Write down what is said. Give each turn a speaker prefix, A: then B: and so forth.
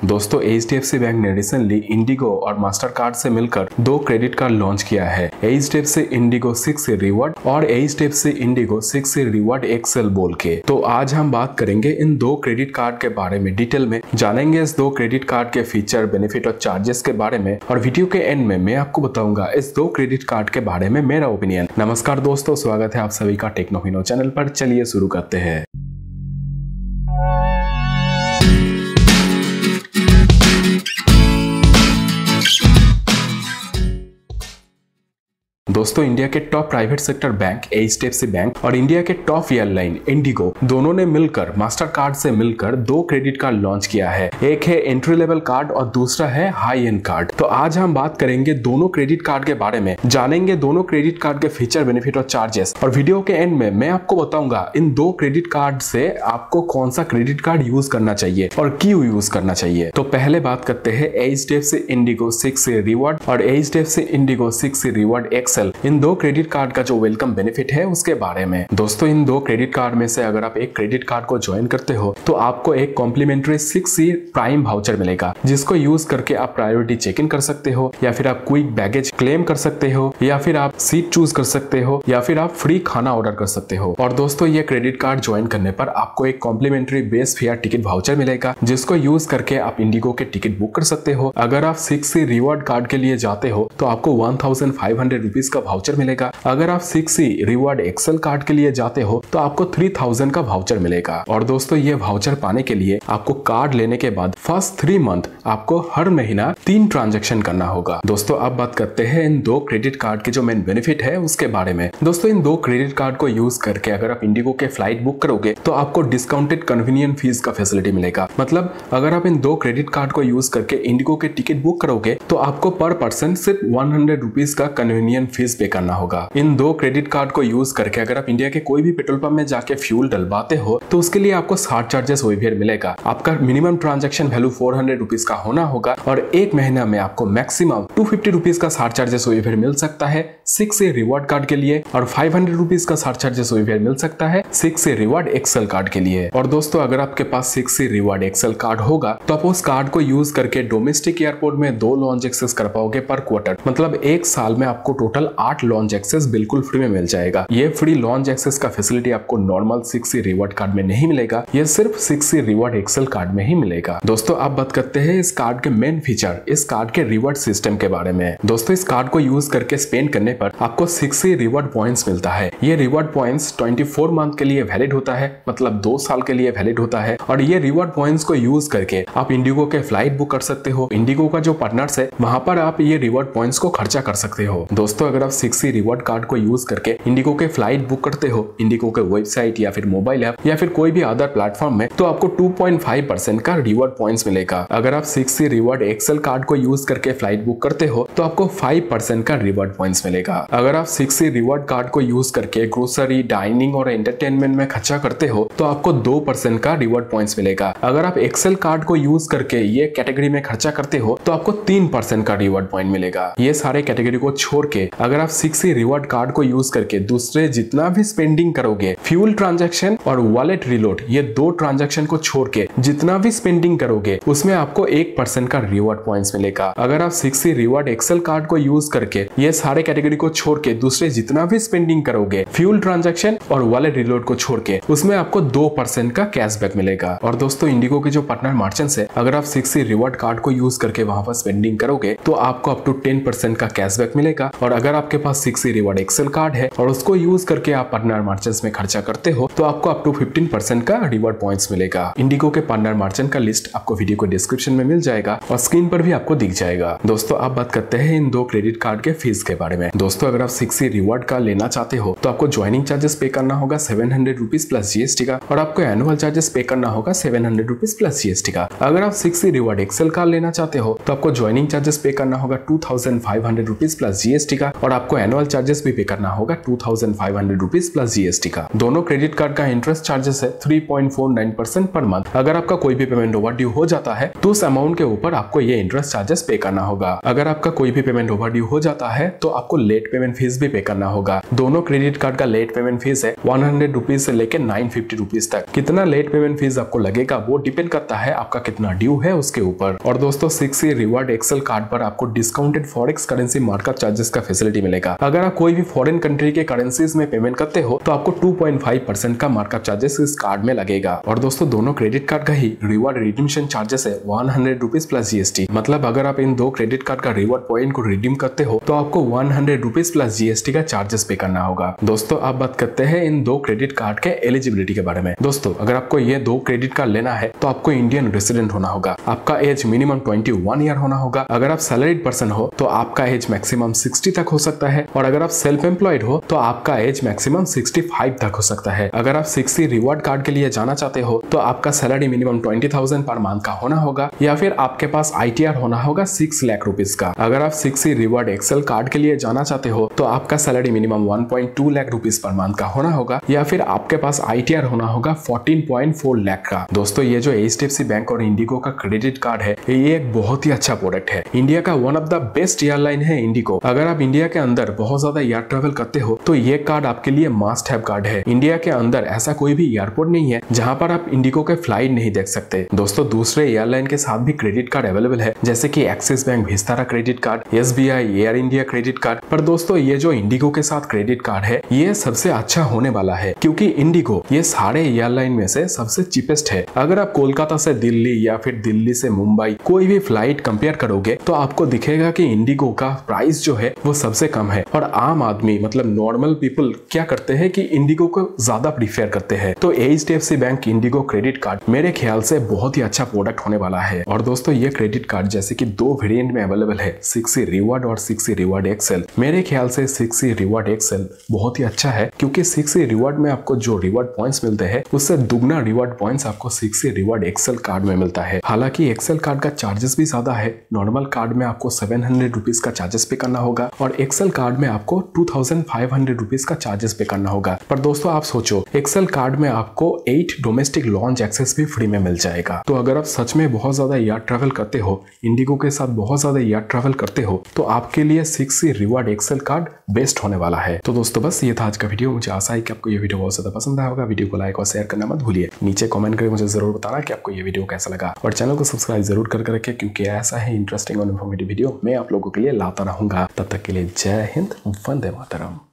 A: दोस्तों HDFC bank ने recently IndiGo और मास्टर कार्ड से मिलकर दो क्रेडिट कार्ड लॉन्च किया है, HDFC इंडिगो 6 रिवॉर्ड और HDFC इंडिगो 6 रिवॉर्ड एक्सेल बोल के। तो आज हम बात करेंगे इन दो क्रेडिट कार्ड के बारे में डिटेल में, जानेंगे इस दो क्रेडिट कार्ड के फीचर, बेनिफिट और चार्जेस के बारे में, और वीडियो के एंड में मैं आपको बताऊंगा इस दो क्रेडिट कार्ड के बारे में मेरा ओपिनियन। नमस्कार दोस्तों, स्वागत है आप सभी का टेक्नोफिनो चैनल पर। चलिए शुरू करते हैं। दोस्तों इंडिया के top private sector bank HDFC bank और इंडिया के टॉप एयरलाइन इंडिगो दोनों ने मिलकर मास्टर कार्ड से मिलकर दो क्रेडिट कार्ड लॉन्च किया है। एक है एंट्री लेवल कार्ड और दूसरा है हाई एंड कार्ड। तो आज हम बात करेंगे दोनों क्रेडिट कार्ड के बारे में, जानेंगे दोनों क्रेडिट कार्ड के फीचर, बेनिफिट और चार्जेस, और वीडियो के एंड में मैं आपको बताऊंगा इन दो क्रेडिट कार्ड से आपको कौन सा क्रेडिट कार्ड यूज करना चाहिए और क्यों यूज करना चाहिए। तो पहले बात करते हैं HDFC इंडिगो 6 रिवॉर्ड और HDFC इंडिगो 6 रिवॉर्ड एक्सेल, इन दो क्रेडिट कार्ड का जो वेलकम बेनिफिट है उसके बारे में। दोस्तों इन दो क्रेडिट कार्ड में से अगर आप एक क्रेडिट कार्ड को ज्वाइन करते हो तो आपको एक कॉम्प्लीमेंट्री 6C प्राइम वाउचर मिलेगा, जिसको यूज करके आप प्रायोरिटी चेक इन कर सकते हो, या फिर आप क्विक बैगेज क्लेम कर सकते हो, या फिर आप सीट चूज कर सकते हो, या फिर आप फ्री खाना ऑर्डर कर सकते हो। और दोस्तों ये क्रेडिट कार्ड ज्वाइन करने पर आपको एक complimentary base fare ticket voucher मिलेगा, जिसको यूज करके आप इंडिगो के टिकट बुक कर सकते हो। अगर आप 6C रिवॉर्ड कार्ड के लिए जाते हो तो आपको 1500 रुपीज का वाउचर मिलेगा। अगर आप 6C रिवॉर्ड एक्सेल कार्ड के लिए जाते हो तो आपको 3000 का वाउचर मिलेगा। और दोस्तों ये वाउचर पाने के लिए आपको कार्ड लेने के बाद फर्स्ट 3 मंथ आपको हर महीना 3 ट्रांजैक्शन करना होगा। दोस्तों अब बात करते हैं इन दो क्रेडिट कार्ड के जो मेन बेनिफिट है उसके बारे में। दोस्तों इन दो क्रेडिट कार्ड को यूज करके अगर आप इंडिगो के फ्लाइट बुक करोगे तो आपको डिस्काउंटेड कन्वीनियंट फीस का फैसिलिटी मिलेगा। मतलब अगर आप इन दो क्रेडिट कार्ड को यूज करके इंडिगो के टिकट बुक करोगे तो आपको पर पर्सन सिर्फ 100 रुपीज का कन्वीनियंट फीस पे करना होगा। इन दो क्रेडिट कार्ड को यूज करके अगर आप इंडिया के कोई भी पेट्रोल पंप में जाके फ्यूल डलवाते हो तो उसके लिए आपको 60 चार्जेस वेवियर मिलेगा। आपका मिनिमम ट्रांजैक्शन वैल्यू 400 रुपीज का होना होगा और एक महीना में आपको मैक्सिमम 250 रुपीज का 60 चार्जेस वेवियर मिल सकता है 6C रिवॉर्ड कार्ड के लिए, और 500 रुपीज का 60 चार्जेस वेवियर मिल सकता है 6C रिवॉर्ड एक्सेल कार्ड के लिए। और दोस्तों अगर आपके पास 6C रिवॉर्ड एक्सेल कार्ड होगा तो आप उस कार्ड को यूज करके डोमेस्टिक एयरपोर्ट में 2 लॉन्च एक्सेस कर पाओगे पर क्वार्टर। मतलब एक साल में आपको टोटल 8 लॉन्च एक्सेस बिल्कुल फ्री में मिल जाएगा। ये फ्री लॉन्च एक्सेस का फैसिलिटी आपको नॉर्मल 6C रिवॉर्ड कार्ड में नहीं मिलेगा, ये सिर्फ 6C रिवॉर्ड एक्सेल कार्ड में ही मिलेगा। दोस्तों अब बात करते हैं इस कार्ड के मेन फीचर, इस कार्ड के रिवॉर्ड सिस्टम के बारे में। दोस्तों इस कार्ड को यूज करके स्पेंड करने पर आपको 6C रिवॉर्ड पॉइंट्स मिलता है। ये रिवॉर्ड पॉइंट्स 24 मंथ के लिए वैलिड होता है, मतलब 2 साल के लिए वैलिड होता है। और ये रिवॉर्ड पॉइंट्स को यूज करके आप इंडिगो के फ्लाइट बुक कर सकते हो, इंडिगो का जो पार्टनर्स है वहां पर आप ये रिवॉर्ड पॉइंट्स को खर्चा कर सकते हो। दोस्तों अगर आप 6C रिवॉर्ड कार्ड को यूज करके इंडिगो के फ्लाइट बुक करते हो इंडिगो के वेबसाइट या फिर मोबाइल ऐप या फिर कोई भी अदर प्लेटफॉर्म में, तो आपको 2.5% का रिवॉर्ड पॉइंट्स मिलेगा। अगर आप 6C रिवॉर्ड एक्सेल कार्ड को यूज करके फ्लाइट बुक करते हो तो आपको 5% का रिवॉर्ड पॉइंट्स मिलेगा। अगर आप 6C रिवॉर्ड कार्ड को यूज करके ग्रोसरी, डाइनिंग और एंटरटेनमेंट में खर्चा करते हो तो आपको 2% का रिवॉर्ड पॉइंट्स मिलेगा। अगर आप एक्सेल कार्ड को यूज करके ये कैटेगरी में खर्चा करते हो तो आपको 3% का रिवॉर्ड पॉइंट मिलेगा। ये सारे कैटेगरी को छोड़ के अगर आप 6C रिवॉर्ड कार्ड को यूज करके दूसरे जितना भी स्पेंडिंग करोगे, फ्यूल ट्रांजैक्शन और वॉलेट रिलोड, ये 2 ट्रांजैक्शन को छोड़ के जितना भी स्पेंडिंग करोगे उसमें आपको 1% का रिवॉर्ड पॉइंट्स मिलेगा। अगर आप 6C रिवॉर्ड एक्सेल कार्ड को यूज करके ये सारे कैटेगरी को छोड़ के दूसरे जितना भी स्पेंडिंग करोगे, फ्यूल ट्रांजैक्शन और वॉलेट रिलोड को छोड़ के, उसमें आपको 2% का कैशबैक मिलेगा। और दोस्तों इंडिगो के जो पार्टनर मर्चेंट्स है, अगर आप 6C रिवॉर्ड कार्ड को यूज करके वहां पर स्पेंडिंग करोगे तो आपको अप टू 10% का कैशबैक मिलेगा। और अगर आपके पास 6C रिवॉर्ड एक्सेल कार्ड है और उसको यूज करके आप पार्टनर मर्चेंट्स में खर्चा करते हो तो आपको अप टू 15% का रिवॉर्ड पॉइंट्स मिलेगा। इंडिगो के पार्टनर मर्चेंट का लिस्ट आपको वीडियो को डिस्क्रिप्शन में मिल जाएगा और स्क्रीन पर भी आपको दिख जाएगा। दोस्तों अब बात करते हैं इन दो क्रेडिट कार्ड के फीस के बारे में। दोस्तों अगर आप 6C रिवॉर्ड कार्ड लेना चाहते हो तो आपको ज्वाइनिंग चार्जेस पे करना होगा 700 रुपीज प्लस GST का, और आपको एनुअल चार्जेस पे करना होगा 700 रुपीज प्लस GST का। अगर आप 6C रिवॉर्ड एक्सेल कार्ड लेना चाहते हो तो आपको ज्वाइनिंग चार्जेस पे करना होगा 2500 रुपीज प्लस GST का, और और आपको एनुअल चार्जेस भी पे करना होगा 2500 रुपीज प्लस जीएसटी का। दोनों क्रेडिट कार्ड का इंटरेस्ट चार्जेस है 3.49% पर मंथ। अगर आपका कोई भी पेमेंट ओवरड्यू हो जाता है तो उस अमाउंट के ऊपर आपको ये इंटरेस्ट चार्जेस पे करना होगा। अगर आपका कोई भी पेमेंट ओवरड्यू हो जाता है तो आपको लेट पेमेंट फीस भी पे करना होगा। दोनों क्रेडिट कार्ड का लेट पेमेंट फीस है 100 रुपीज से लेकर 950 रुपीज तक। कितना लेट पेमेंट फीस आपको लगेगा वो डिपेंड करता है आपका कितना ड्यू है उसके ऊपर। और दोस्तों 6C रिवार्ड एक्सेल कार्ड पर आपको discounted forex currency markup charges का फैसिलिटी मिलेगा। अगर आप कोई भी फॉरेन कंट्री के करेंसीज में पेमेंट करते हो तो आपको 2.5% का मार्कअप चार्जेस इस कार्ड में लगेगा। और दोस्तों दोनों क्रेडिट कार्ड का ही रिवार्ड रिडीम्शन चार्जेस है 100 रुपीज प्लस जीएसटी। मतलब अगर आप इन दो क्रेडिट कार्ड का रिवार्ड पॉइंट को रिडीम करते हो तो आपको 100 रुपीज प्लस जीएसटी का चार्जेस पे करना होगा। दोस्तों आप बात करते हैं इन दो क्रेडिट कार्ड के एलिजिबिलिटी के बारे में। दोस्तों अगर आपको ये दो क्रेडिट कार्ड लेना है तो आपको इंडियन रेसिडेंट होना होगा। आपका एज मिनिमम 21 ईयर होना होगा। अगर आप सैलरीड पर्सन हो तो आपका एज मैक्सिमम 60 तक हो सकता है। और अगर आप सेल्फ एम्प्लॉयड हो तो आपका एज मैक्सिमम 65 तक हो सकता है। अगर आप 6C रिवार्ड कार्ड के लिए जाना चाहते हो तो आपका सैलरी मिनिमम 20,000 पर मंथ का होना होगा या फिर आपके पास ITR होना होगा 6 लाख रुपीज का। अगर आप 6C रिवार्ड एक्सेल कार्ड के लिए जाना चाहते हो तो आपका salary minimum 1.2 lakh rupees per month का होना होगा या फिर आपके पास ITR होना होगा 14.4 लाख का। दोस्तों ये जो HDFC बैंक और इंडिगो का क्रेडिट कार्ड है ये एक बहुत ही अच्छा प्रोडक्ट है। इंडिया का one of the best airline है इंडिगो। अगर आप इंडिया के अंदर बहुत ज्यादा एयर ट्रेवल करते हो तो ये कार्ड आपके लिए मस्ट हैव कार्ड है। इंडिया के अंदर ऐसा कोई भी एयरपोर्ट नहीं है जहां पर आप इंडिगो के फ्लाइट नहीं देख सकते। दोस्तों दूसरे एयरलाइन के साथ भी क्रेडिट कार्ड अवेलेबल है जैसे कि Axis bank Vistara credit card, SBI, Air India credit card. पर दोस्तों ये जो इंडिगो के साथ क्रेडिट कार्ड है ये सबसे अच्छा होने वाला है क्योंकि इंडिगो ये सारे एयरलाइन में से सबसे चीपेस्ट है। अगर आप कोलकाता से दिल्ली या फिर दिल्ली से मुंबई कोई भी फ्लाइट कंपेयर करोगे तो आपको दिखेगा कि इंडिगो का प्राइस जो है वो सबसे कम है। और आम आदमी मतलब नॉर्मल पीपल क्या करते हैं कि इंडिगो को ज्यादा प्रीफर करते हैं। तो HDFC bank IndiGo credit card मेरे ख्याल से बहुत ही अच्छा प्रोडक्ट होने वाला है। और दोस्तों ये क्रेडिट कार्ड जैसे कि दो वेरिएंट में अवेलेबल है 6C रिवार्ड और 6C रिवार्ड एक्सेल। मेरे ख्याल से 6C रिवार्ड एक्सेल बहुत ही अच्छा है क्योंकि 6C रिवार्ड में आपको जो रिवार्ड पॉइंट्स मिलते हैं उससे दुगना रिवार्ड पॉइंट्स आपको 6C रिवार्ड एक्सेल कार्ड में मिलता है। हालांकि एक्सेल कार्ड का चार्जेस भी ज्यादा है। नॉर्मल कार्ड में आपको 700 रुपीज का चार्जेस पे करना होगा और एक्सेल कार्ड में आपको 2500 रुपीज का चार्जेस पे करना होगा। पर दोस्तों आप सोचो एक्सेल कार्ड में आपको 8 डोमेस्टिक लॉन्च एक्सेस भी फ्री में मिल जाएगा। तो अगर आप सच में बहुत ज्यादा एयर ट्रैवल करते हो, इंडिगो के साथ बहुत ज्यादा एयर ट्रैवल करते हो तो आपके लिए 6C reward Excel card best होने वाला है। तो दोस्तों बस ये था आज का वीडियो। मुझे आशा है कि आपको ये वीडियो बहुत ज्यादा पसंद आया होगा। वीडियो को लाइक और शेयर करना मत भूलिए। नीचे कमेंट करके मुझे जरूर बताना कि आपको ये वीडियो कैसा लगा और चैनल को सब्सक्राइब जरूर करके रखें क्योंकि ऐसा है इंटरेस्टिंग और इन्फॉर्मेटिव वीडियो मैं आप लोगों के लिए लाता रहूंगा। तब तक के लिए जय हिंद, वंदे मातरम।